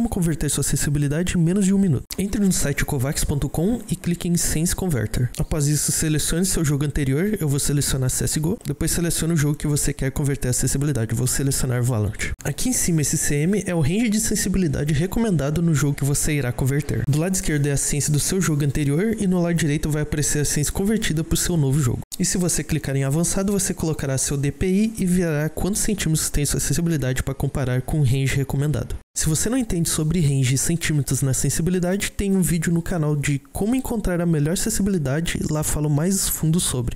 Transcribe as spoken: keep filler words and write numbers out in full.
converter sua acessibilidade em menos de um minuto. Entre no site covax ponto com e clique em Sense Converter. Após isso, selecione seu jogo anterior, eu vou selecionar C S G O, depois selecione o jogo que você quer converter a acessibilidade, eu vou selecionar Valorant. Aqui em cima esse C M é o range de sensibilidade recomendado no jogo que você irá converter. Do lado esquerdo é a sense do seu jogo anterior e no lado direito vai aparecer a sense convertida para o seu novo jogo. E se você clicar em avançado, você colocará seu D P I e verá quantos centímetros tem sua acessibilidade para comparar com o range recomendado. Se você não entende sobre range e centímetros na sensibilidade, tem um vídeo no canal de como encontrar a melhor acessibilidade, lá falo mais fundo sobre.